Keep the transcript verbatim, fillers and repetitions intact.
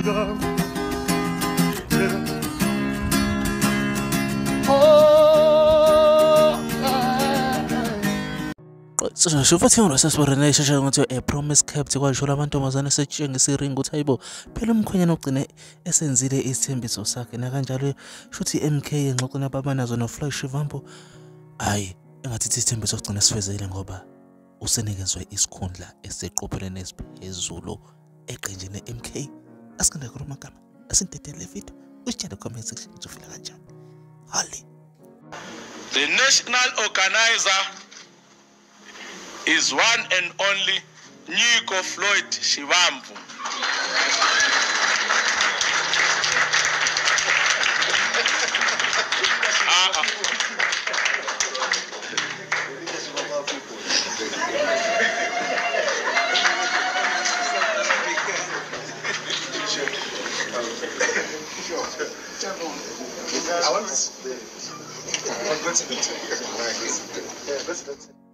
So futhi umuntu sesiborene isheshe ngothi a promise kept kwasho lamantombazane setshengisa iring ukuthi hayibo phela umkhwenyana ogcine esenzile isithembiso sakhe na kanjalo shuthi M K engxoxweni ababanazo no Flash Vampo hayi engathi isithembiso sigcina sifezile ngoba usenikezwe isikhundla eseqopheleni esiphezulu eqenjini M K asikanda khuluma igama asintethele video usitshela comment section uzofila kanjani hali. The national organizer is one and only Nico Floyd Shivambu. uh, I want to